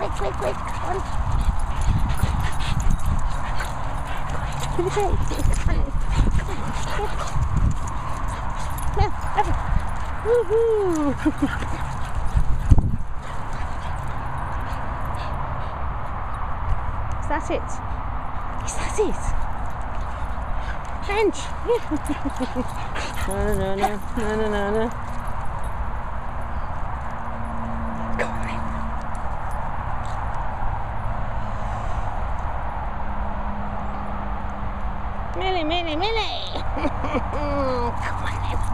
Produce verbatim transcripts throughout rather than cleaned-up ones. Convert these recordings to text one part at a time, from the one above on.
quick, quick, quick. On. To the face. Come on. Come on. Now, over. Woohoo! Is that it? Is that it? Benj! no, no, no, no, no, no, no, no. Come on. Millie, Millie, Millie! Come on then.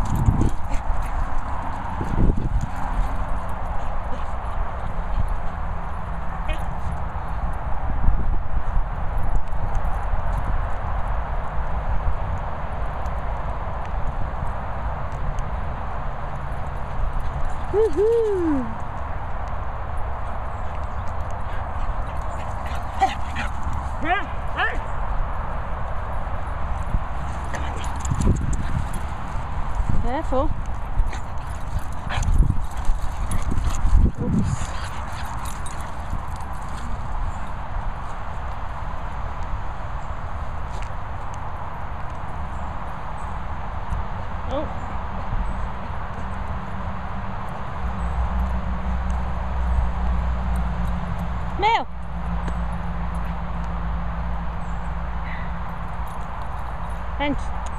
Woohoo! Come on then. Careful. Oops. Oh. Mel! Benj!